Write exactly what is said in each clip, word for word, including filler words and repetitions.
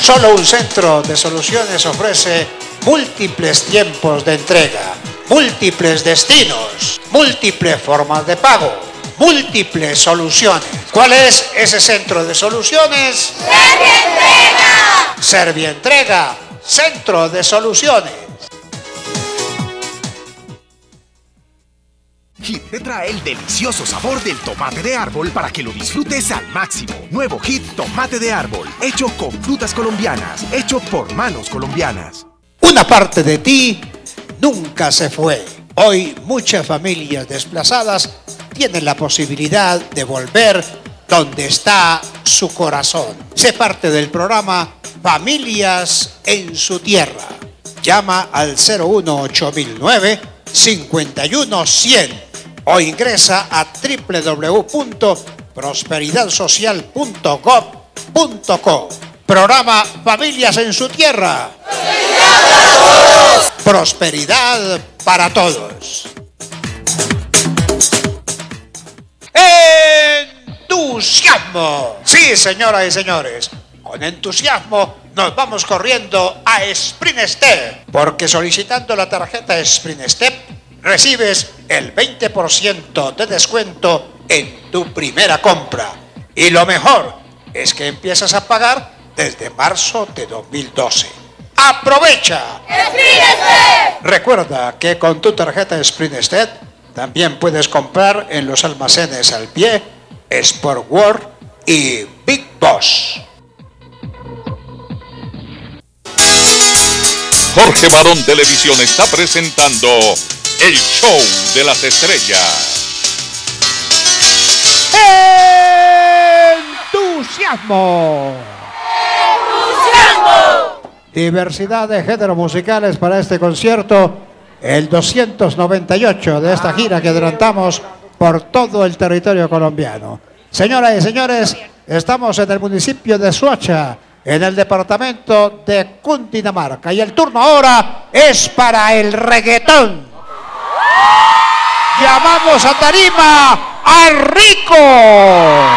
Solo un centro de soluciones ofrece múltiples tiempos de entrega, múltiples destinos, múltiples formas de pago, múltiples soluciones. ¿Cuál es ese centro de soluciones? ¡Servientrega! Servientrega, centro de soluciones. Hit te trae el delicioso sabor del tomate de árbol para que lo disfrutes al máximo. Nuevo Hit Tomate de Árbol, hecho con frutas colombianas, hecho por manos colombianas. Una parte de ti nunca se fue. Hoy muchas familias desplazadas tienen la posibilidad de volver donde está su corazón. Sé parte del programa Familias en su Tierra. Llama al cero uno ocho mil nueve, cincuenta y uno cien o ingresa a doble u doble u doble u punto prosperidad social punto gov punto co. Programa Familias en su Tierra. Prosperidad para todos. ¡Entusiasmo! Sí, señoras y señores, con entusiasmo nos vamos corriendo a Sprint Step, porque solicitando la tarjeta Sprint Step recibes el veinte por ciento de descuento en tu primera compra. Y lo mejor es que empiezas a pagar desde marzo de dos mil doce. ¡Aprovecha! ¡Sprint Step! Recuerda que con tu tarjeta Sprint Step también puedes comprar en los almacenes Al Pie, Sport World y Big Boss. Jorge Barón Televisión está presentando el show de las estrellas. ¡Entusiasmo! ¡Entusiasmo! Diversidad de géneros musicales para este concierto, el doscientos noventa y ocho de esta gira que adelantamos por todo el territorio colombiano. Señoras y señores, estamos en el municipio de Soacha, en el departamento de Cundinamarca, y el turno ahora es para el reggaetón. Llamamos a tarima a Rico,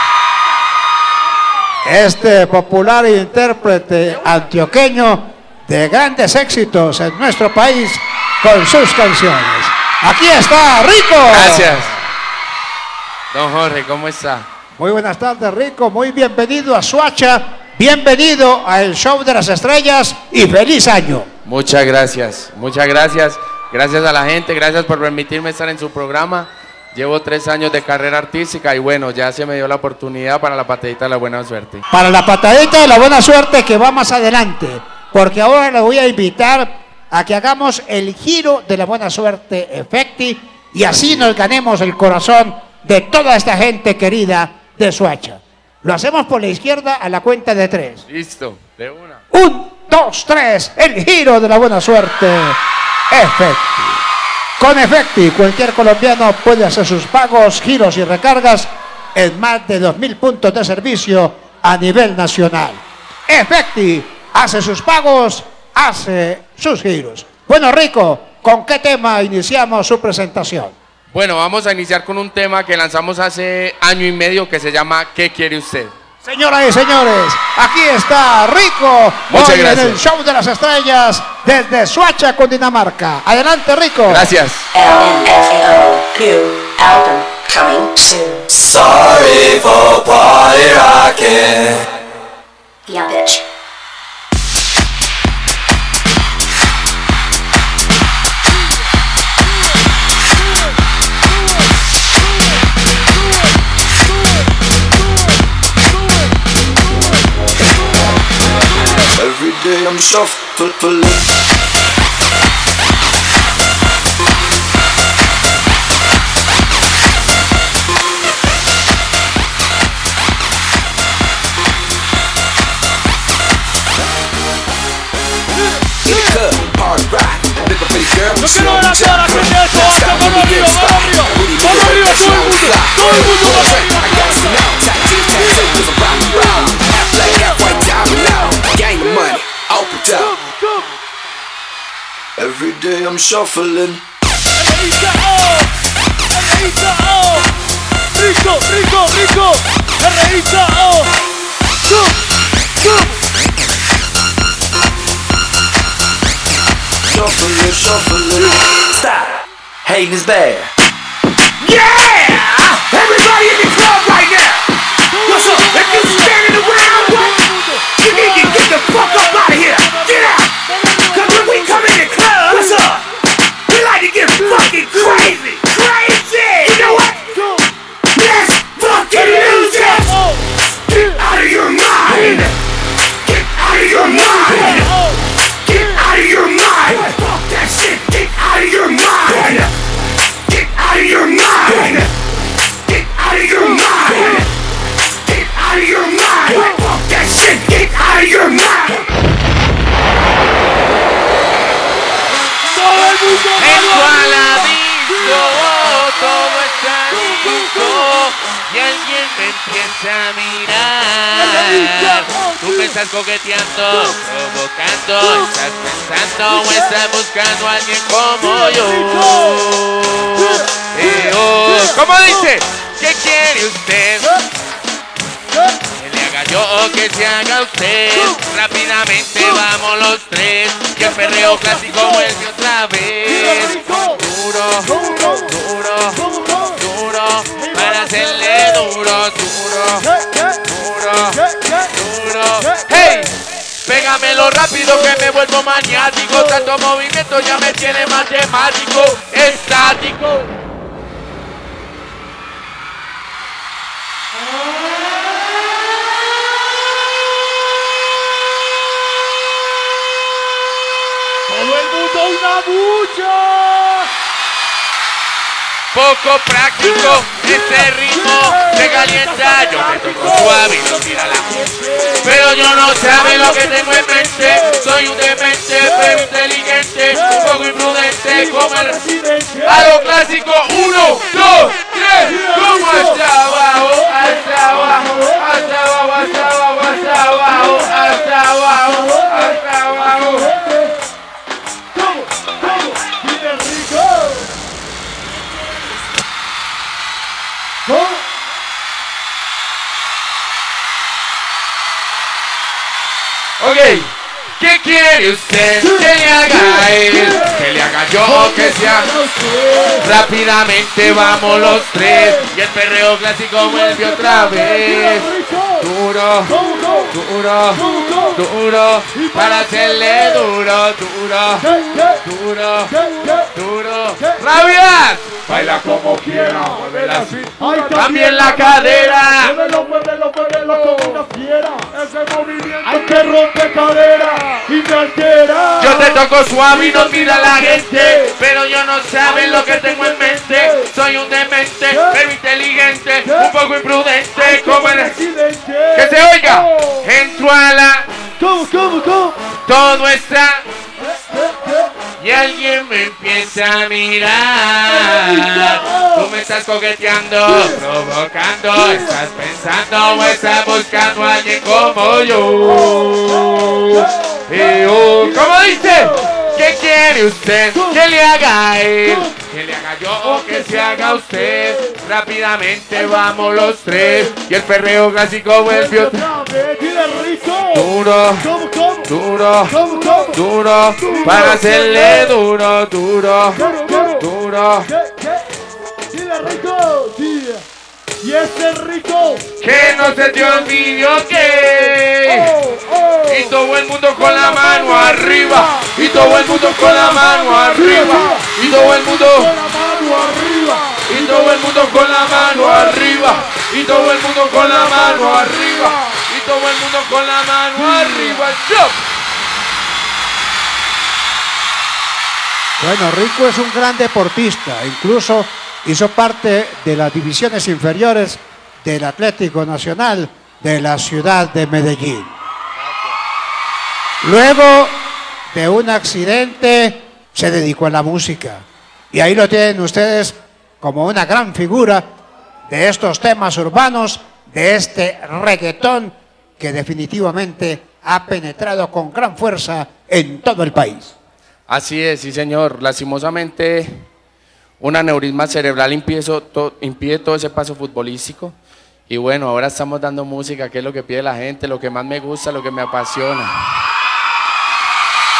este popular intérprete antioqueño de grandes éxitos en nuestro país con sus canciones. Aquí está Rico. Gracias. Don Jorge, ¿cómo está? Muy buenas tardes, Rico. Muy bienvenido a Soacha. Bienvenido al Show de las Estrellas y feliz año. Muchas gracias, muchas gracias. Gracias a la gente, gracias por permitirme estar en su programa. Llevo tres años de carrera artística y bueno, ya se me dio la oportunidad para la patadita de la buena suerte. Para la patadita de la buena suerte que va más adelante, porque ahora le voy a invitar a que hagamos el giro de la buena suerte efecti y así nos ganemos el corazón de toda esta gente querida de Soacha. Lo hacemos por la izquierda a la cuenta de tres. Listo, de una. Un, dos, tres, el giro de la buena suerte efecti. Con efecti, cualquier colombiano puede hacer sus pagos, giros y recargas en más de dos mil puntos de servicio a nivel nacional. Efecti hace sus pagos, hace sus giros. Bueno, Rico, ¿con qué tema iniciamos su presentación? Bueno, vamos a iniciar con un tema que lanzamos hace año y medio que se llama ¿Qué quiere usted? Señoras y señores, aquí está Rico, Muchas hoy gracias. en el Show de las Estrellas desde Soacha, Cundinamarca. Adelante, Rico. Gracias. L M F A O Q album coming soon. Sorry for party rocking. Yeah, bitch. Every day I'm shuffling. Yo quiero ver a toda la gente de Soacha, mano arriba, mano arriba, mano arriba, todo el mundo, todo el mundo, mano arriba. Every day I'm shuffling. R I K O, R I K O, Rico, Rico, Rico, R I K O, sub, sub. shuffling, shuffling. Stop. Hating is bad. Yeah! Everybody in the club right now! What's up? If you standing around, what? You need to get the fuck up out of here! Get out! Cause when we come in the club, what's up? We like to get fucking crazy! Crazy! You know what? Let's fucking lose it! Get out of your mind! Get out of your mind! Get out of your mind! Fuck that shit! Get out of your mind! Get out of your mind! Get out of your mind! Get out of your mind! Fuck that shit! Get out of your mind! Entro a la disco, todo está listo y alguien me empieza a mirar. Tú me estás coqueteando, provocando, estás pensando o estás buscando a alguien como yo. Eh, oh, ¿cómo dice? ¿Qué quiere usted? Que le haga yo o que se haga usted. Rápidamente vamos los tres. Que el perreo clásico vuelve otra vez. Duro, duro, duro. Para hacerle duro, duro, duro, duro. ¡Hey! Pégamelo rápido que me vuelvo maniático. Tanto movimiento ya me tiene matemático, estático. Todo el mundo una bulla. Poco práctico, este ritmo te calienta. Yo me toco suave y no tira la pero yo no sabe lo que tengo en mente. Soy un demente, pero inteligente, un poco imprudente como el residente. A lo clásico, uno, dos, tres, como hasta abajo, hasta abajo, hasta abajo, hasta abajo, hasta abajo, hasta abajo, hasta abajo. ¿Cómo? ¿Cómo? ¡Vive rico! ¿Cómo? Ok, ¿qué quiere usted? Que le haga él, que le haga yo o que sea rápidamente vamos los tres y el perreo clásico vuelve otra vez. Duro, duro, duro, para hacerle duro, duro, duro, duro. ¡Rabia! Baila como quiera, muévela así. También la cadera. Muévelo, muévelo, muévelo como una fiera. Ese movimiento hay que romper cadera y me altera. Yo te toco suave y no mira la gente, pero yo no saben lo que tengo en mente. Soy un demente, pero inteligente, un poco imprudente como el residente. Que se oiga. Entro a la. ¿Cómo, cómo, cómo? Todo está. Y alguien me empieza a mirar. Tú me estás coqueteando, provocando. Estás pensando o estás buscando a alguien como yo. Eh, oh, ¿cómo dice? ¿Qué quiere usted? Que le haga a él, que le haga yo o que se haga usted. Rápidamente vamos los tres y el perreo clásico vuelve otra vez. Duro, duro, duro, para hacerle duro, duro, duro. Dile rico, dile. Y ese rico que no se te olvide, ok. Y todo el mundo con la mano arriba. Y todo el mundo con la mano arriba. Y todo el mundo con la mano arriba. Y todo el mundo con la mano arriba. Y todo el mundo con la mano arriba. Y todo el mundo con la mano arriba. ¡Yo! Bueno, Rico es un gran deportista, incluso hizo parte de las divisiones inferiores del Atlético Nacional de la ciudad de Medellín. Luego de un accidente se dedicó a la música y ahí lo tienen ustedes como una gran figura de estos temas urbanos, de este reggaetón que definitivamente ha penetrado con gran fuerza en todo el país. Así es, sí señor. Lastimosamente un aneurisma cerebral impide, to, impide todo ese paso futbolístico y bueno, ahora estamos dando música, que es lo que pide la gente, lo que más me gusta, lo que me apasiona.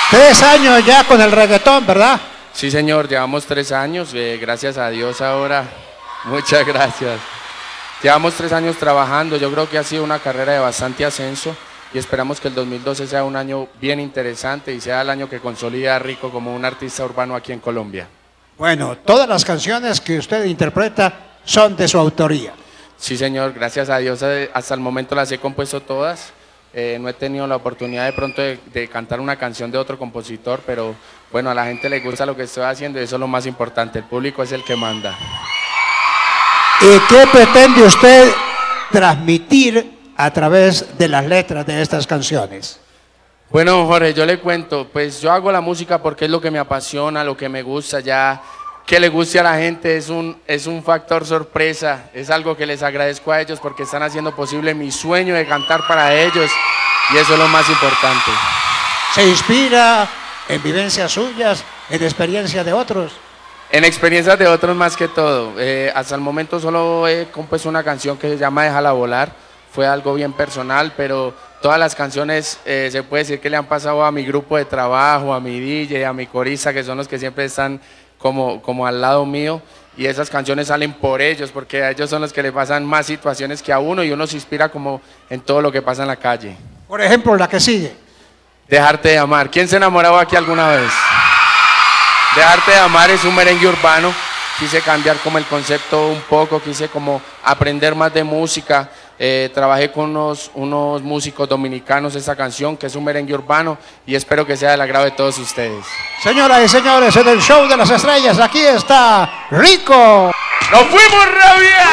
Tres años ya con el reggaetón, ¿verdad? Sí, señor, llevamos tres años, eh, gracias a Dios ahora. Muchas gracias. Llevamos tres años trabajando, yo creo que ha sido una carrera de bastante ascenso y esperamos que el dos mil doce sea un año bien interesante y sea el año que consolida a Rico como un artista urbano aquí en Colombia. Bueno, todas las canciones que usted interpreta son de su autoría. Sí, señor, gracias a Dios eh, hasta el momento las he compuesto todas. Eh, no he tenido la oportunidad de pronto de, de cantar una canción de otro compositor, pero bueno, a la gente le gusta lo que estoy haciendo y eso es lo más importante, el público es el que manda. ¿Y qué pretende usted transmitir a través de las letras de estas canciones? Bueno, Jorge, yo le cuento, pues yo hago la música porque es lo que me apasiona, lo que me gusta, ya que le guste a la gente es un, es un factor sorpresa, es algo que les agradezco a ellos porque están haciendo posible mi sueño de cantar para ellos y eso es lo más importante. ¿Se inspira en vivencias suyas, en experiencia de otros? En experiencias de otros más que todo, eh, hasta el momento solo he compuesto una canción que se llama Déjala Volar, fue algo bien personal, pero todas las canciones eh, se puede decir que le han pasado a mi grupo de trabajo, a mi D J, a mi corista, que son los que siempre están como, como al lado mío, y esas canciones salen por ellos, porque a ellos son los que le pasan más situaciones que a uno, y uno se inspira como en todo lo que pasa en la calle. Por ejemplo, la que sigue. Dejarte de amar. ¿Quién se enamoraba aquí alguna vez? Dejarte de amar es un merengue urbano, quise cambiar como el concepto un poco, quise como aprender más de música, eh, trabajé con unos, unos músicos dominicanos esta canción, que es un merengue urbano, y espero que sea del agrado de todos ustedes. Señoras y señores, en el show de las estrellas, aquí está Rico. ¡Nos fuimos, rabia!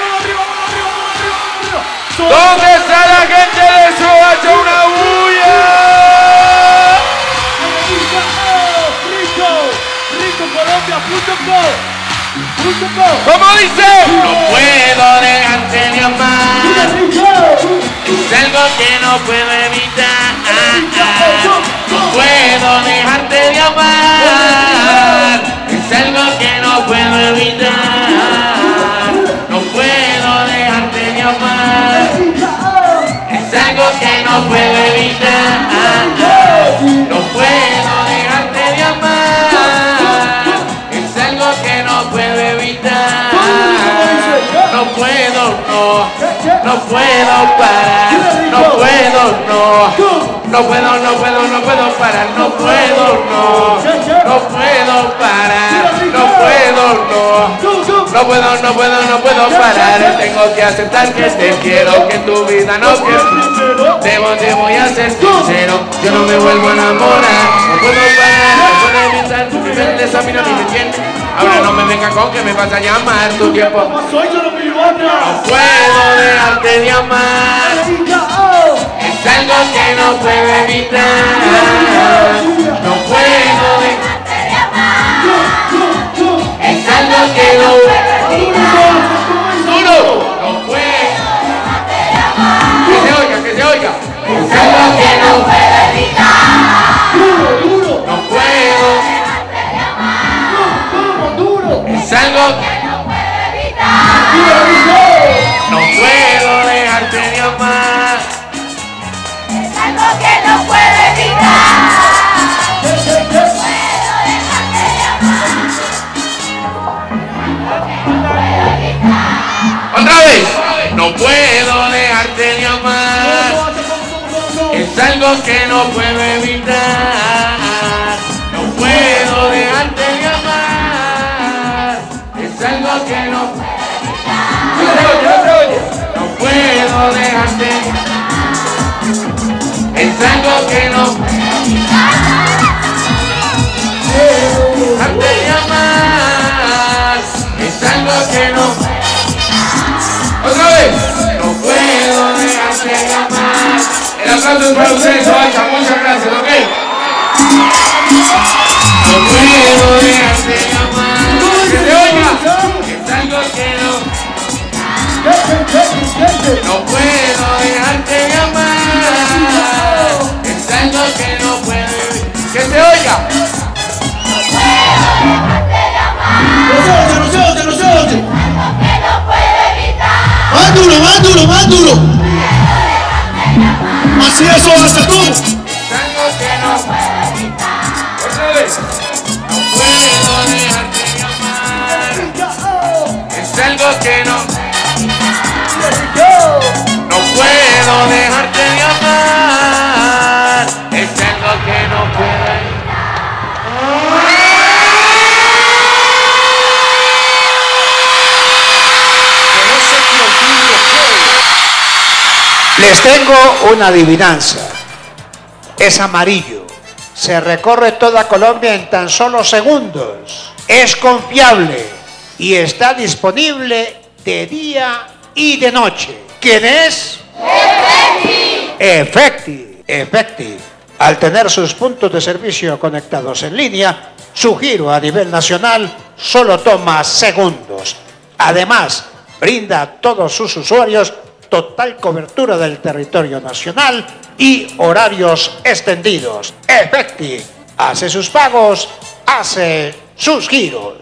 ¿Dónde está la gente de Soacha? ¡Una bulla! ¿Cómo dice? No puedo dejarte de amar, es algo que no puedo evitar. No puedo dejarte de amar, es algo que no puedo evitar. No puedo dejarte de amar, es algo que no puedo evitar. No puedo dejarte de amar, es algo que no puedo evitar. No puedo, no, no puedo parar, no puedo, no, no puedo, no puedo, no puedo parar, no puedo, no, no puedo parar, no puedo, no, no puedo, no puedo, no puedo parar. Tengo que aceptar que te quiero, que en tu vida no quiero. Debo, te voy a ser sincero, yo no me vuelvo a enamorar, no puedo parar, no puedo evitar, tu primer desafío ni me entiendes. Ahora no me venga con que me vas a llamar tu tiempo. No puedo dejarte de amar, es algo que no puedo evitar. No puedo dejarte de amar, es algo que no puedo evitar. Duro, no puedo dejarte de amar, que se oiga, que se oiga. Es algo que no puedo evitar. No puedo dejarte de amar, es algo que no puedo evitar. No puedo dejarte de amar, es algo que no puedo evitar. No puedo dejarte de amar, otra vez. No puedo dejarte de amar, es algo que no puedo evitar. No puedo dejarte de amar, es algo que no puedo evitar. No se oye, no se oye. No puedo dejarte de amar, es algo que no puedo evitar. Dejarte de amar, es algo que no puedo evitar. Otra vez. No puedo dejarte de amar. El aplauso es para ustedes, Soacha, muchas gracias, ¿ok? No puedo dejarte de amar, que se oiga, es algo que no. No puedo dejarte de amar, es algo que no puedo. Que se oiga. No puedo dejarte de amar, no se oye, no se oye, no se oye. Es algo que no puedo evitar. Más duro, más duro, más duro. Así eso hace tú. Es algo que no puedo evitar. Les tengo una adivinanza. Es amarillo. Se recorre toda Colombia en tan solo segundos. Es confiable y está disponible de día y de noche. ¿Quién es? Efecti. Efecti. Efecti. Al tener sus puntos de servicio conectados en línea, su giro a nivel nacional solo toma segundos. Además, brinda a todos sus usuarios total cobertura del territorio nacional y horarios extendidos. Efecti hace sus pagos, hace sus giros.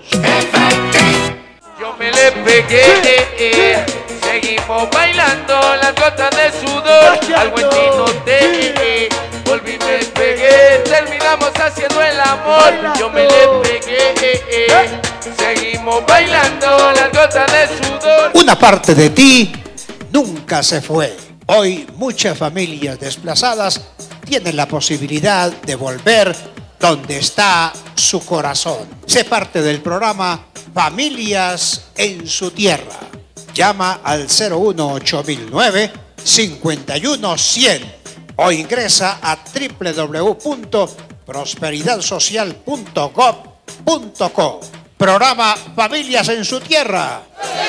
Yo me le pegué, eh, eh. Seguimos bailando las gotas de sudor al buen tinote, eh, eh. Volví, me pegué, terminamos haciendo el amor. Yo me le pegué, eh, eh. Seguimos bailando las gotas de sudor. Una parte de ti nunca se fue. Hoy muchas familias desplazadas tienen la posibilidad de volver donde está su corazón. Sé parte del programa Familias en su Tierra. Llama al cero uno ocho mil nueve, cincuenta y uno cien o ingresa a doble u doble u doble u punto prosperidad social punto gob punto co. Programa Familias en su Tierra.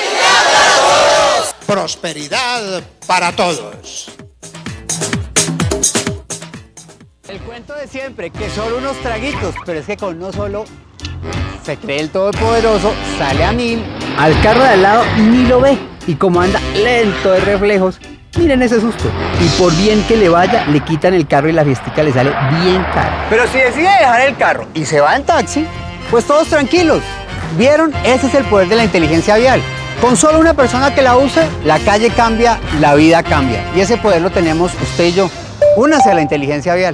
Prosperidad para todos. El cuento de siempre, que solo unos traguitos, pero es que con uno solo se cree el todopoderoso, sale a mil, al carro de al lado ni lo ve, y como anda lento de reflejos, miren ese susto. Y por bien que le vaya, le quitan el carro y la fiestica le sale bien cara. Pero si decide dejar el carro y se va en taxi, pues todos tranquilos. ¿Vieron? Ese es el poder de la inteligencia vial. Con solo una persona que la use, la calle cambia, la vida cambia. Y ese poder lo tenemos usted y yo. Únase a la inteligencia vial.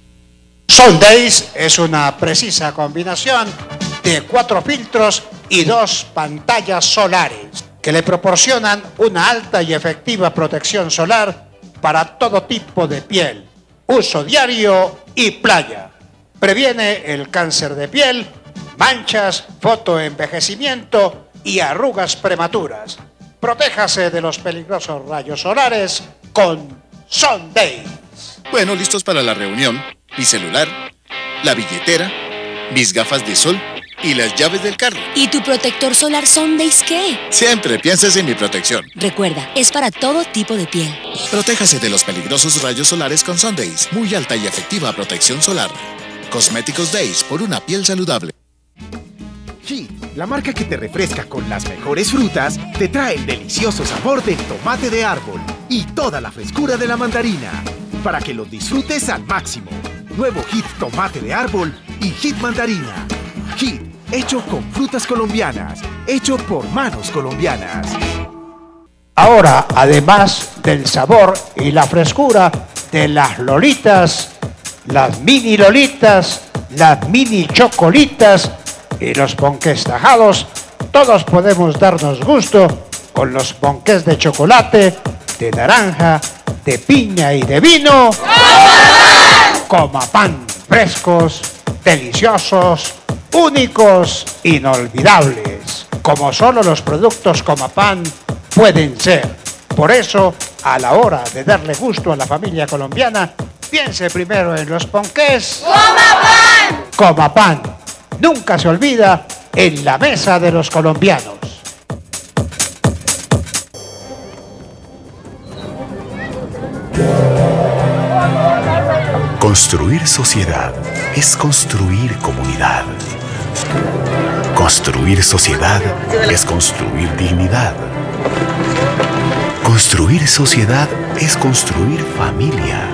Sundays es una precisa combinación de cuatro filtros y dos pantallas solares que le proporcionan una alta y efectiva protección solar para todo tipo de piel, uso diario y playa. Previene el cáncer de piel, manchas, fotoenvejecimiento y arrugas prematuras. Protéjase de los peligrosos rayos solares con Sundays. Bueno, listos para la reunión. Mi celular, la billetera, mis gafas de sol y las llaves del carro. ¿Y tu protector solar Sundays qué? Siempre pienses en mi protección. Recuerda, es para todo tipo de piel. Protéjase de los peligrosos rayos solares con Sundays. Muy alta y efectiva protección solar. Cosméticos Days por una piel saludable. Heat, la marca que te refresca con las mejores frutas, te trae el delicioso sabor del tomate de árbol y toda la frescura de la mandarina, para que los disfrutes al máximo. Nuevo Heat tomate de árbol y Heat mandarina. Heat, hecho con frutas colombianas, hecho por manos colombianas. Ahora, además del sabor y la frescura de las lolitas, las mini lolitas, las mini chocolitas y los ponqués tajados, todos podemos darnos gusto con los ponqués de chocolate, de naranja, de piña y de vino. Comapan, frescos, deliciosos, únicos, inolvidables, como solo los productos Comapan pueden ser. Por eso, a la hora de darle gusto a la familia colombiana, piense primero en los ponqués Comapan. Comapan, nunca se olvida en la mesa de los colombianos. Construir sociedad es construir comunidad. Construir sociedad es construir dignidad. Construir sociedad es construir familia.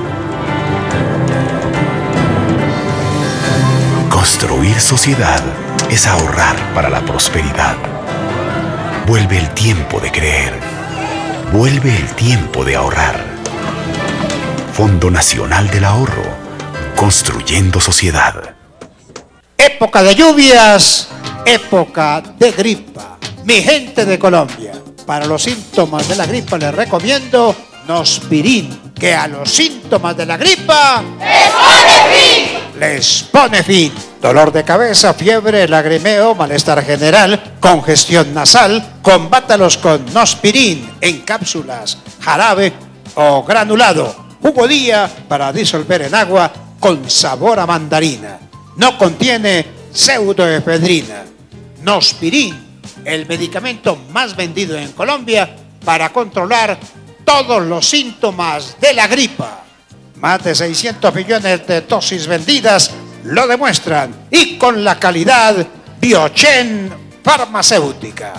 Construir sociedad es ahorrar para la prosperidad. Vuelve el tiempo de creer. Vuelve el tiempo de ahorrar. Fondo Nacional del Ahorro. Construyendo sociedad. Época de lluvias, época de gripa. Mi gente de Colombia, para los síntomas de la gripa les recomiendo Nospirin, que a los síntomas de la gripa les pone fin. Les pone fin. Dolor de cabeza, fiebre, lagrimeo, malestar general, congestión nasal, combátalos con Nospirin en cápsulas, jarabe o granulado. Jugo Día para disolver en agua con sabor a mandarina. No contiene pseudoefedrina. Nospirin, el medicamento más vendido en Colombia para controlar todos los síntomas de la gripa. Más de seiscientos millones de dosis vendidas lo demuestran, y con la calidad Biochen Farmacéutica.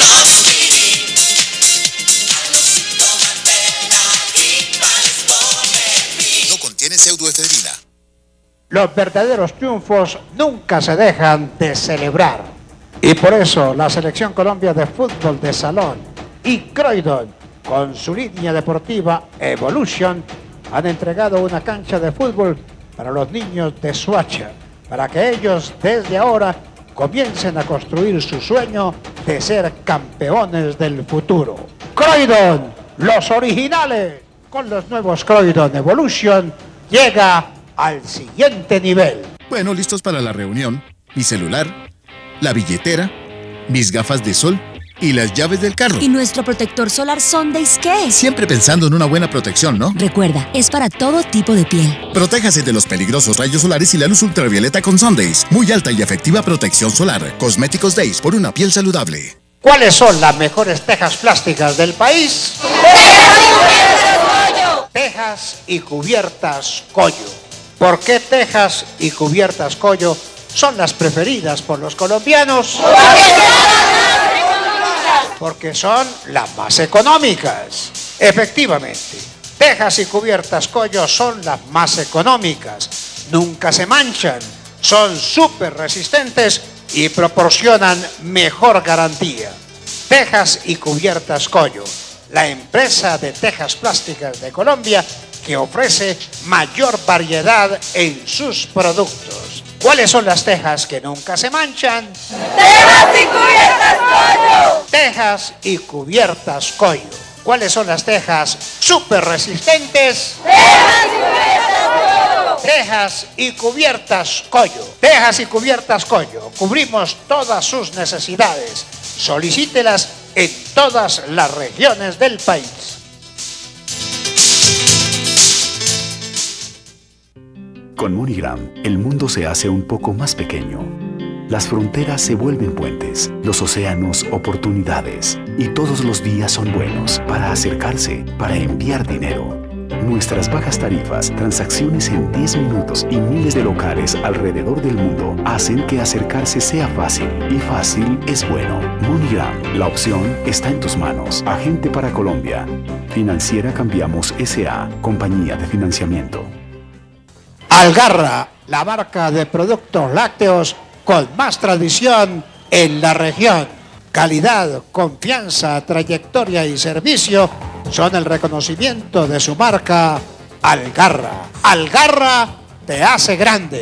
No contiene pseudoefedrina. Los verdaderos triunfos nunca se dejan de celebrar. Y por eso la Selección Colombia de Fútbol de Salón y Croydon, con su línea deportiva Evolution, han entregado una cancha de fútbol para los niños de Soacha, para que ellos desde ahora comiencen a construir su sueño de ser campeones del futuro. Croydon, los originales, con los nuevos Croydon Evolution, llega al siguiente nivel. Bueno, listos para la reunión. Mi celular, la billetera, mis gafas de sol y las llaves del carro. ¿Y nuestro protector solar Sundays qué? Siempre pensando en una buena protección, ¿no? Recuerda, es para todo tipo de piel. Protéjase de los peligrosos rayos solares y la luz ultravioleta con Sundays. Muy alta y efectiva protección solar. Cosméticos Days, por una piel saludable. ¿Cuáles son las mejores tejas plásticas del país? Tejas y cubiertas Collo. ¿Por qué tejas y cubiertas Collo son las preferidas por los colombianos? Porque son las más económicas. Efectivamente, tejas y cubiertas Collo son las más económicas. Nunca se manchan, son súper resistentes y proporcionan mejor garantía. Tejas y cubiertas Collo, la empresa de tejas plásticas de Colombia que ofrece mayor variedad en sus productos. ¿Cuáles son las tejas que nunca se manchan? ¡Tejas y cubiertas Collo! Tejas y cubiertas Collo. ¿Cuáles son las tejas súper resistentes? ¡Tejas y cubiertas Collo! Tejas y cubiertas Collo. Tejas y cubiertas Collo. Cubrimos todas sus necesidades. Solicítelas en todas las regiones del país. Con MoneyGram, el mundo se hace un poco más pequeño. Las fronteras se vuelven puentes, los océanos oportunidades, y todos los días son buenos para acercarse, para enviar dinero. Nuestras bajas tarifas, transacciones en diez minutos y miles de locales alrededor del mundo hacen que acercarse sea fácil, y fácil es bueno. MoneyGram, la opción está en tus manos. Agente para Colombia. Financiera Cambiamos S A, compañía de financiamiento. Algarra, la marca de productos lácteos con más tradición en la región. Calidad, confianza, trayectoria y servicio son el reconocimiento de su marca Algarra. Algarra te hace grande.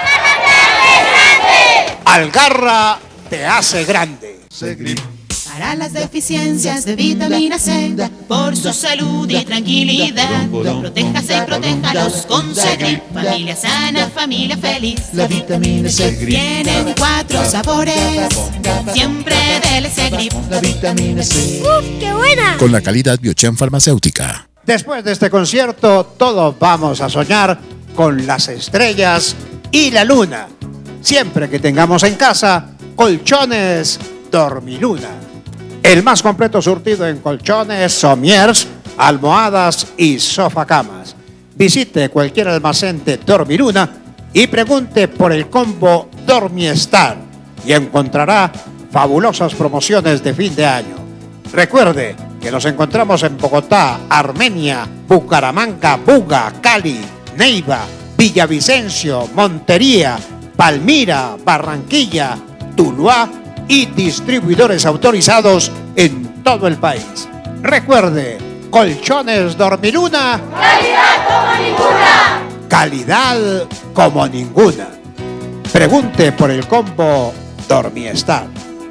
Algarra te hace grande. Para las deficiencias de vitamina C, por su salud y tranquilidad, protéjase y protéjalos con Segrip. Familia sana, familia feliz. La vitamina C. Tienen cuatro sabores, siempre dele Segrip. La vitamina C. ¡Uf, qué buena! Con la calidad Biochen Farmacéutica. Después de este concierto, todos vamos a soñar con las estrellas y la luna. Siempre que tengamos en casa colchones Dormiluna. El más completo surtido en colchones, somiers, almohadas y sofacamas. Visite cualquier almacén de Dormiluna y pregunte por el combo Dormiestar y encontrará fabulosas promociones de fin de año. Recuerde que nos encontramos en Bogotá, Armenia, Bucaramanga, Buga, Cali, Neiva, Villavicencio, Montería, Palmira, Barranquilla, Tuluá y distribuidores autorizados en todo el país. Recuerde, colchones Dormiluna. ¡Calidad como ninguna! Calidad como ninguna. Pregunte por el combo Dormiestar.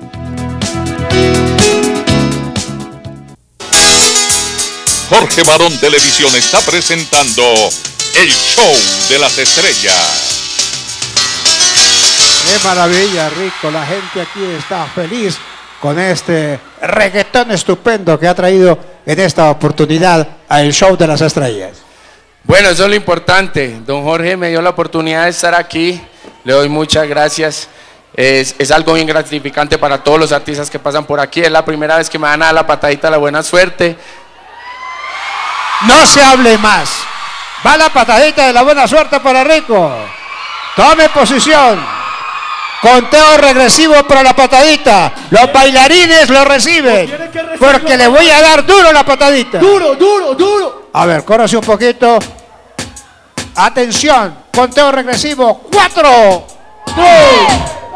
Jorge Barón Televisión está presentando el show de las estrellas. Qué maravilla, Rico. La gente aquí está feliz con este reggaetón estupendo que ha traído en esta oportunidad al Show de las Estrellas? Bueno, eso es lo importante. Don Jorge me dio la oportunidad de estar aquí. Le doy muchas gracias. Es, es algo bien gratificante para todos los artistas que pasan por aquí. Es la primera vez que me van a dar la patadita de la buena suerte. No se hable más. Va la patadita de la buena suerte para Rico. Tome posición. Conteo regresivo para la patadita. Los bailarines lo reciben. Porque le voy a dar duro la patadita. Duro, duro, duro. A ver, córrase un poquito. Atención. Conteo regresivo. Cuatro. Tres.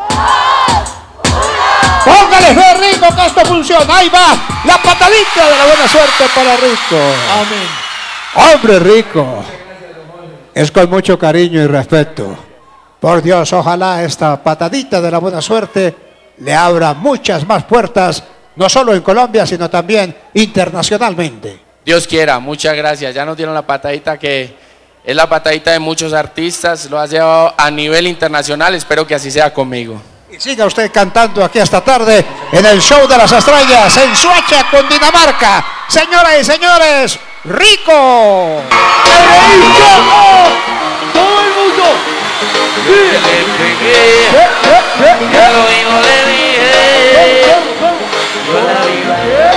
Póngale fe, Rico, que esto funciona. Ahí va la patadita de la buena suerte para Rico. Amén. Hombre, Rico. Es con mucho cariño y respeto. Por Dios, ojalá esta patadita de la buena suerte le abra muchas más puertas, no solo en Colombia, sino también internacionalmente. Dios quiera, muchas gracias. Ya nos dieron la patadita que es la patadita de muchos artistas. Lo ha llevado a nivel internacional. Espero que así sea conmigo. Y siga usted cantando aquí esta tarde en el Show de las Estrellas en Soacha, Cundinamarca. Señoras y señores, Rico. ¡Rico! ¡Todo el mundo! Le pegué, ya lo digo, le dije. Yo la vi,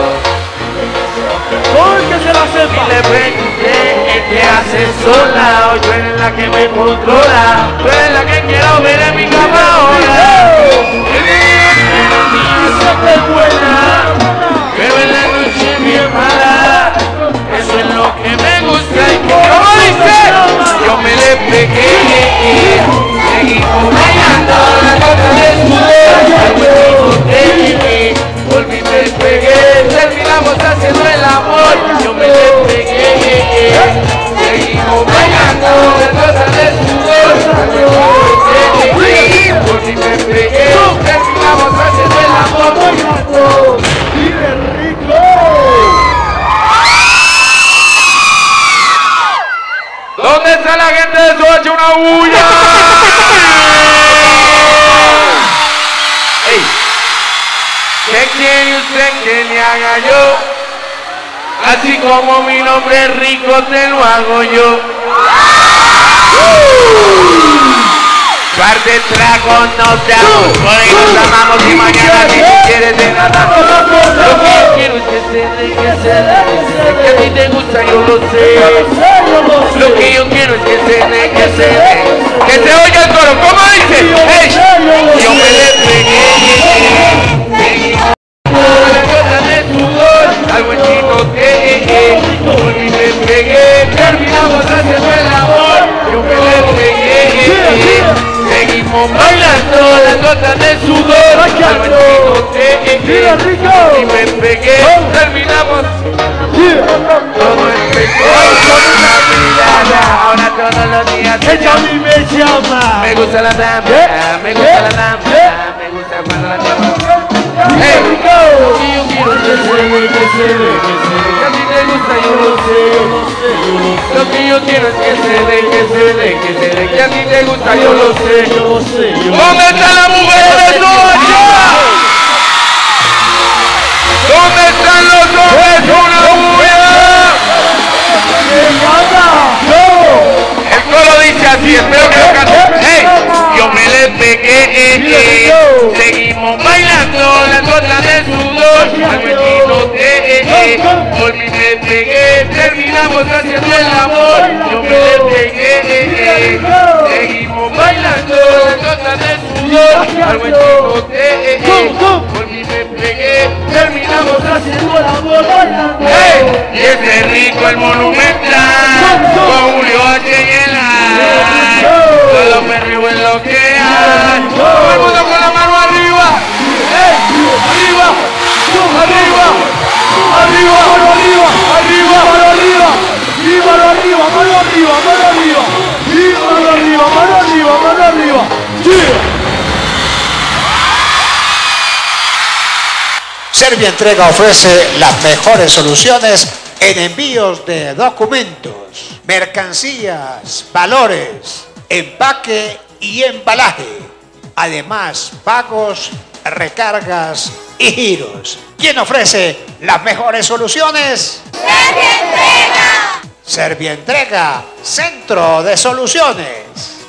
porque se la sepa. Y le pregunté qué hace sola. Hoy tú eres la que me controla. Tú eres la que quiero ver en mi cama ahora. Que es buena, pero en la noche es bien mala. Eso es lo que me gusta. Y como dice, yo me le pegué. Seguimos bailando la cosa de sudor. Volví, me pegué. Terminamos haciendo el amor. Yo me le pegué. Seguimos bailando la cosa de sudor. Volví, me pegué. Terminamos haciendo el amor. ¡Vive Rico! ¿Dónde está la gente de Soacha? ¡Una bulla! ¡Ey! ¿Qué quiere usted que le haga yo? Así como mi nombre es Rico, te lo hago yo. Par de tragos nos damos, por ahí nos amamos y mañana si tú quieres de nada. Lo que yo quiero es que se dé, que se dé, que a ti te gusta, yo lo sé. Lo que yo quiero es que se dé, que se dé, que se oiga el coro. ¿Cómo dice? Hey, yo me le pegué, la cosa de sudor, al buen chicote, y me pegué, terminamos haciendo el amor. Yo me le pegué. Seguimos bailando las gotas de sudor al chicote y me pegué, terminamos. Todo empezó con una mirada, ahora todos los días ella a mí me llama. me gusta la dama, me gusta la dama, me gusta cuando la llamo. Hey, y yo quiero que se ve, que se ve, que se ve, que a ti te gusta, yo lo sé, yo lo sé, yo lo sé. Lo que yo quiero es que se ve, que se ve, que se ve, que a ti te gusta, yo lo sé, yo lo sé. ¿Dónde está la mujer de Soacha? ¿Dónde están los hombres? ¡Una bulla! El coro dice así, espero que lo canten. Hey, yo me le pegué, eh, eh. Seguimos bailando las gotas de sudor al vecino, eh, eh, por mí me pegué, terminamos haciendo el amor. Yo me le pegué, eh, eh. Seguimos bailando las gotas de sudor al vecino, eh, eh, por mí me pegué, terminamos haciendo el amor. Hey, y ese Rico el monumental con Julio H y el A. Todos me río en lo que hay. Todo el mundo con la mano arriba. ¡Hey! ¡Arriba! ¡Arriba! ¡Arriba! ¡Mano arriba! ¡Arriba! ¡Mano arriba! ¡Y mano arriba! ¡Mano arriba! ¡Mano arriba! ¡Y mano arriba! ¡Mano arriba! ¡Mano arriba! ¡Sí! Serbia Entrega ofrece las mejores soluciones en envíos de documentos, mercancías, valores, empaque y embalaje. Además, pagos, recargas y giros. ¿Quién ofrece las mejores soluciones? Servientrega. Servientrega, Centro de Soluciones.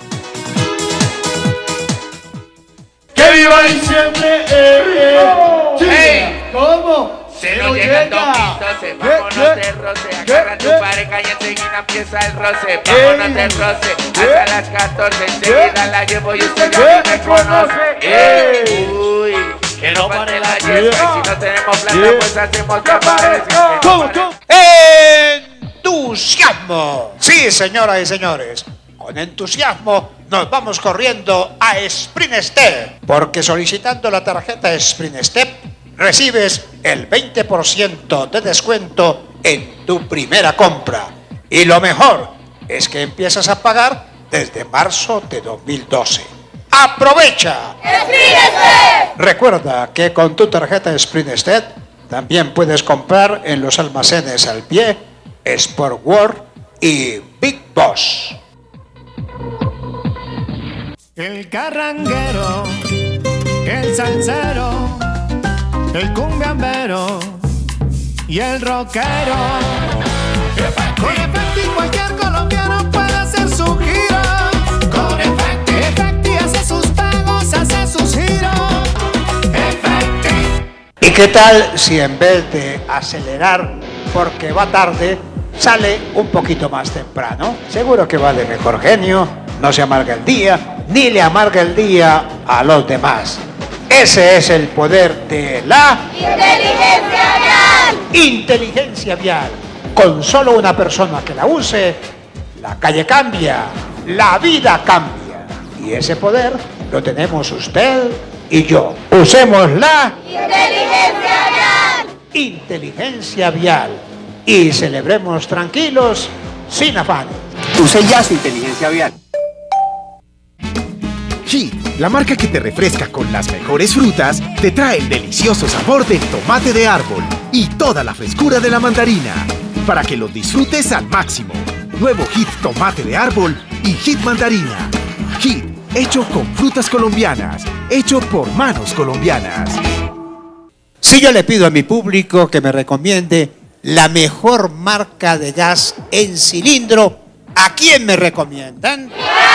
¡Que viva diciembre! Eh, eh. ¡Hey! ¿Cómo? Se nos llega el domingo, se vámonos de roce. Agarra tu pareja y enseguida empieza el roce. Vámonos de roce hasta las catorce. Enseguida la llevo y usted ya me conoce. ¡Ey! Uy, que no pare la yesca. Y si no tenemos plata, pues hacemos que aparezca. ¿Cómo, cómo? Entusiasmo. Sí, señoras y señores. Con entusiasmo nos vamos corriendo a Sprint Step, porque solicitando la tarjeta Sprint Step recibes el veinte por ciento de descuento en tu primera compra. Y lo mejor es que empiezas a pagar desde marzo de dos mil doce. ¡Aprovecha! Sprint Step. Recuerda que con tu tarjeta Sprint Step también puedes comprar en los almacenes Al Pie, Sport World y Big Boss. El carranguero, el salsero, el cumbiambero y el rockero. Con Efecti cualquier colombiano puede hacer su giro. Con Efecti, Efecti hace sus pagos, hace sus giros. Efecti. ¿Y qué tal si en vez de acelerar porque va tarde, sale un poquito más temprano? Seguro que va de mejor genio, no se amarga el día, ni le amarga el día a los demás. Ese es el poder de la Inteligencia vial. Inteligencia vial. Con solo una persona que la use, la calle cambia, la vida cambia. Y ese poder lo tenemos usted y yo. Usemos la Inteligencia vial. Inteligencia vial. Y celebremos tranquilos, sin afanes. Use ya su inteligencia vial. Hit, la marca que te refresca con las mejores frutas, te trae el delicioso sabor del tomate de árbol y toda la frescura de la mandarina, para que los disfrutes al máximo. Nuevo Hit tomate de árbol y Hit mandarina. Hit, hecho con frutas colombianas, hecho por manos colombianas. Si yo le pido a mi público que me recomiende la mejor marca de gas en cilindro, ¿a quién me recomiendan?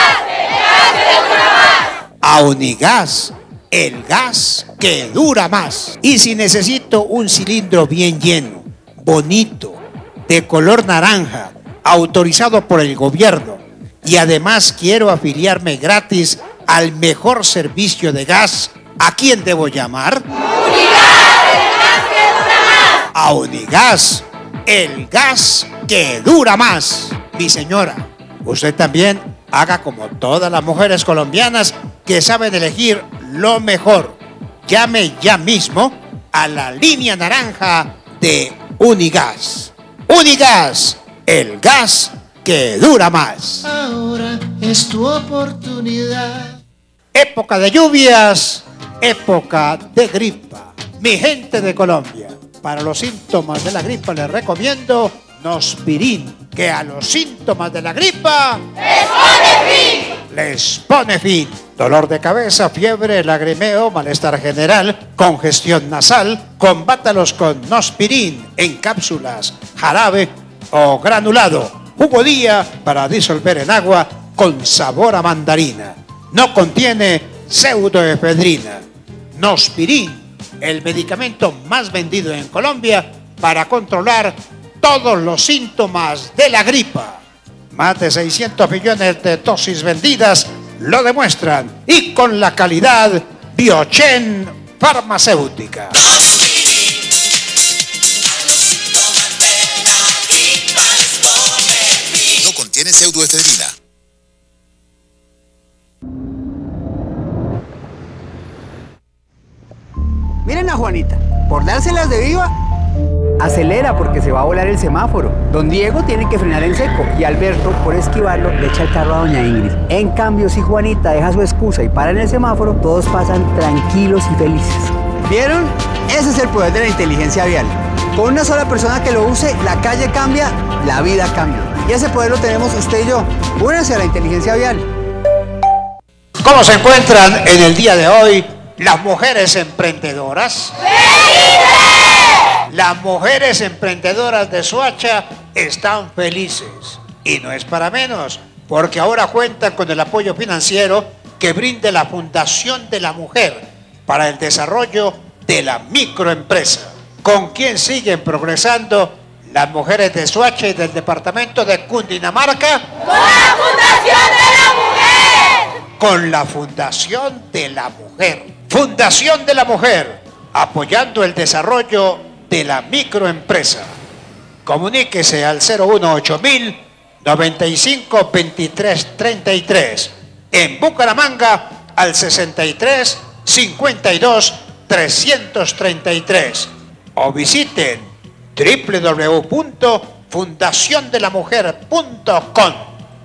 A Unigas, el gas que dura más. Y si necesito un cilindro bien lleno, bonito, de color naranja, autorizado por el gobierno, y además quiero afiliarme gratis al mejor servicio de gas, ¿a quién debo llamar? A Unigas, el gas que dura más. Mi señora, usted también haga como todas las mujeres colombianas que saben elegir lo mejor. Llame ya mismo a la línea naranja de Unigas. Unigas, el gas que dura más. Ahora es tu oportunidad. Época de lluvias, época de gripa. Mi gente de Colombia, para los síntomas de la gripa les recomiendo Nospirin, que a los síntomas de la gripa ¡les pone fin! Les pone fin. Dolor de cabeza, fiebre, lagrimeo, malestar general, congestión nasal, combátalos con Nospirin en cápsulas, jarabe o granulado. Jugo día para disolver en agua con sabor a mandarina. No contiene pseudoefedrina. Nospirin, el medicamento más vendido en Colombia para controlar todos los síntomas de la gripa. Más de seiscientos millones de dosis vendidas lo demuestran, y con la calidad Biochen Farmacéutica. No contiene pseudoefedrina. Miren a Juanita, por dárselas de viva, acelera porque se va a volar el semáforo. Don Diego tiene que frenar en seco y Alberto, por esquivarlo, le echa el carro a doña Ingrid. En cambio, si Juanita deja su excusa y para en el semáforo, todos pasan tranquilos y felices. ¿Vieron? Ese es el poder de la inteligencia vial. Con una sola persona que lo use, la calle cambia, la vida cambia. Y ese poder lo tenemos usted y yo. Únanse a la inteligencia vial. ¿Cómo se encuentran en el día de hoy Las mujeres emprendedoras. Las mujeres emprendedoras de Soacha están felices. Y no es para menos, porque ahora cuentan con el apoyo financiero que brinde la Fundación de la Mujer para el desarrollo de la microempresa, con quien siguen progresando las mujeres de Soacha y del departamento de Cundinamarca. ¡Con la Fundación de la Mujer! Con la Fundación de la Mujer. Fundación de la Mujer, apoyando el desarrollo de la microempresa. Comuníquese al cero uno ocho mil noventa y cinco veintitrés treinta y tres. En Bucaramanga al sesenta y tres cincuenta y dos trescientos treinta y tres. O visiten doble u doble u doble u punto fundación de la mujer punto com.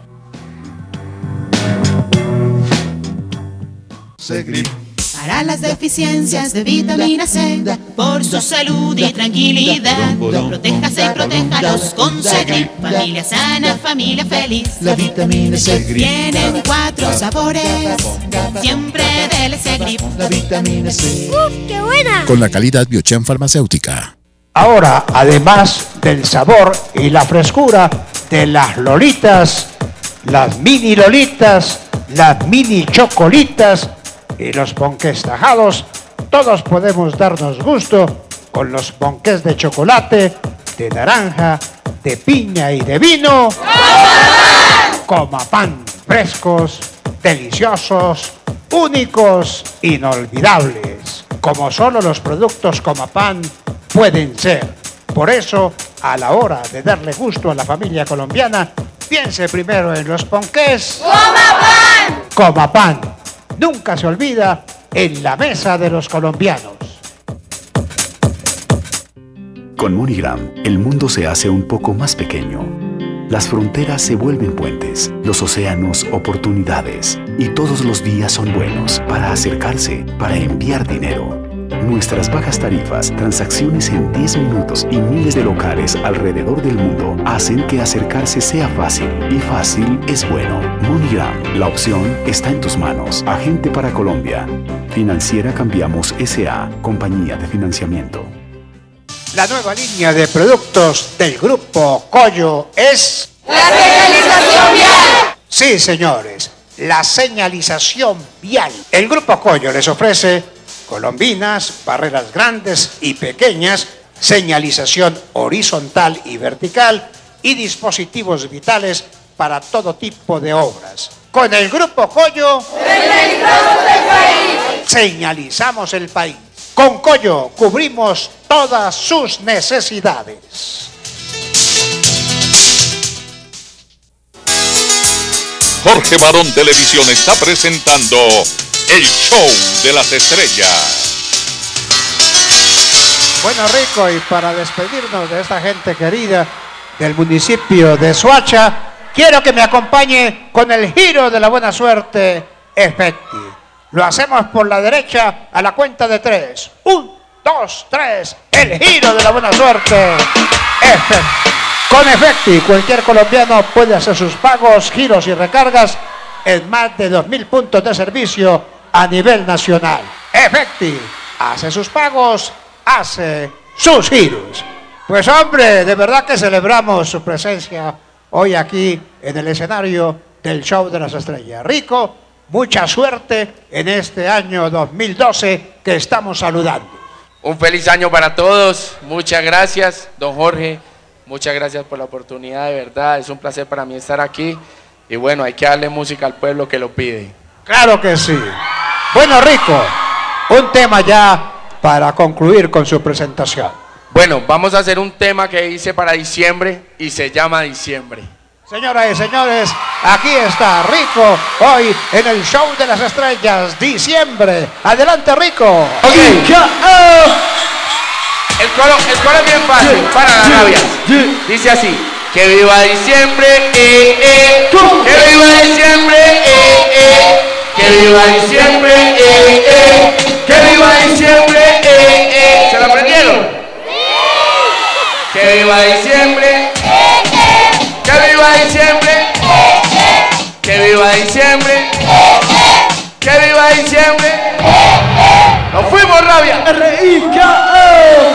Para las deficiencias de vitamina C, por su salud y tranquilidad, protéjase y protéjalos con Segrip. Familia sana, familia feliz. La vitamina C. Tienen cuatro sabores, siempre dele Segrip. La vitamina C. ¡Uf, qué buena! Con la calidad Biochen Farmacéutica. Ahora, además del sabor y la frescura de las lolitas, las mini lolitas, las mini chocolitas y los ponqués tajados, todos podemos darnos gusto con los ponqués de chocolate, de naranja, de piña y de vino. Comapan, frescos, deliciosos, únicos, inolvidables, como solo los productos Comapan pueden ser. Por eso, a la hora de darle gusto a la familia colombiana, piense primero en los ponqués Comapan. Comapan. Nunca se olvida en la mesa de los colombianos. Con MoneyGram, el mundo se hace un poco más pequeño. Las fronteras se vuelven puentes, los océanos oportunidades, y todos los días son buenos para acercarse, para enviar dinero. Nuestras bajas tarifas, transacciones en diez minutos y miles de locales alrededor del mundo hacen que acercarse sea fácil, y fácil es bueno. MoneyGram, la opción está en tus manos. Agente para Colombia. Financiera Cambiamos S A, compañía de financiamiento. La nueva línea de productos del Grupo Collo es... ¡La señalización vial! Sí, señores, la señalización vial. El Grupo Collo les ofrece colombinas, barreras grandes y pequeñas, señalización horizontal y vertical y dispositivos vitales para todo tipo de obras. Con el Grupo Collo señalizamos el país. Señalizamos el país. Con Collo cubrimos todas sus necesidades. Jorge Barón Televisión está presentando el show de las estrellas. Bueno, Rico, y para despedirnos de esta gente querida del municipio de Soacha, quiero que me acompañe con el giro de la buena suerte, Efecti. Lo hacemos por la derecha a la cuenta de tres. Un, dos, tres. El giro de la buena suerte, Efecti. Con Efecti, cualquier colombiano puede hacer sus pagos, giros y recargas en más de dos mil puntos de servicio a nivel nacional. Efecti hace sus pagos, hace sus giros. Pues hombre, de verdad que celebramos su presencia hoy aquí en el escenario del show de las estrellas. Rico, mucha suerte en este año dos mil doce que estamos saludando. Un feliz año para todos, muchas gracias, don Jorge, muchas gracias por la oportunidad, de verdad, es un placer para mí estar aquí y bueno, hay que darle música al pueblo que lo pide. Claro que sí. Bueno, Rico, un tema ya para concluir con su presentación. Bueno, vamos a hacer un tema que hice para diciembre y se llama Diciembre. Señoras y señores, aquí está Rico, hoy en el show de las estrellas, Diciembre. Adelante, Rico. Okay. El coro, el coro es bien fácil, para la rabia. Dice así, que viva diciembre, eh, eh. Que viva diciembre, eh, eh. Que viva diciembre, eh, eh. Que viva diciembre, eh, eh. ¿Se lo aprendieron? Que viva diciembre, que viva diciembre, que viva diciembre, que viva diciembre. fuimos rabia. R I K O.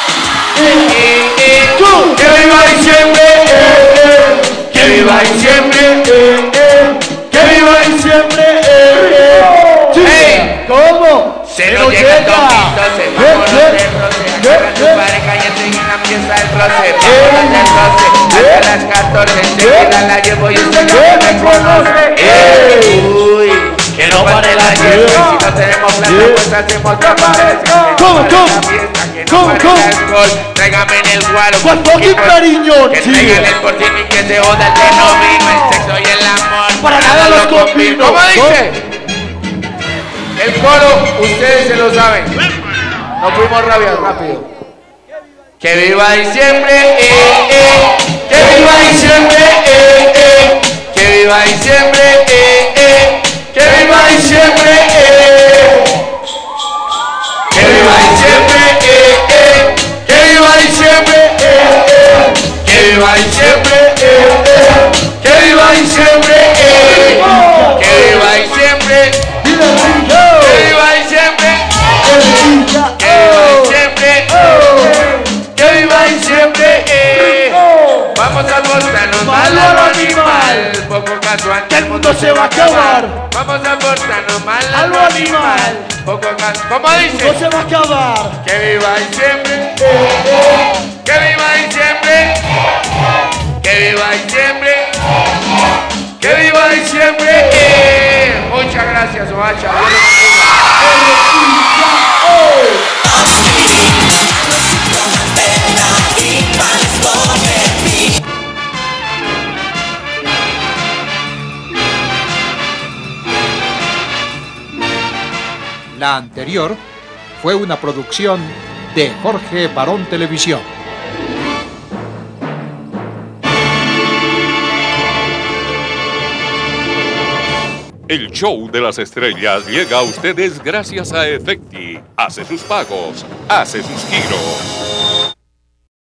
Que viva diciembre, eh, eh. Que viva diciembre, eh, eh. Que viva diciembre, eh, eh. Hey. ¿Cómo? Se nos llega el domingo, se vámonos del roce. Agarra tu pareja y enseguida empieza el roce. Vámonos del roce, hasta las catorce. Enseguida la llevo y usted no me reconoce. Uy, que no pare la llevo. Si no tenemos plata, pues hacemos otra. ¿Cómo, cómo? ¿Cómo, cómo? Tráigame en el guaro. ¿Cuánto aquí, cariño? Que traigan el porcino y que se joda el que no vino. El sexo y el amor. Para nada los combino. ¿Cómo dice? El coro, ustedes se lo saben. Nos fuimos rabias, rápido. Que viva diciembre, eh, eh. Que viva diciembre, eh, eh. Que viva diciembre, eh, eh. Que viva diciembre, eh. Que viva diciembre, eh, eh. Que viva diciembre, eh, eh. Que viva diciembre, eh, eh. Que viva diciembre, eh. Que viva diciembre. Que viva diciembre. Que viva diciembre. Que viva diciembre. eh. Vamos a portarnos mal a lo animal. Poco casual que el mundo se va a acabar. Vamos a portarnos mal a lo animal. Poco casual. ¿Cómo dice? No se va a acabar. Que viva diciembre. Que viva diciembre. Que viva diciembre. Que viva diciembre. eh. Muchas gracias, Oacha. La anterior fue una producción de Jorge Barón Televisión. El show de las estrellas llega a ustedes gracias a Efecti. Hace sus pagos, hace sus giros.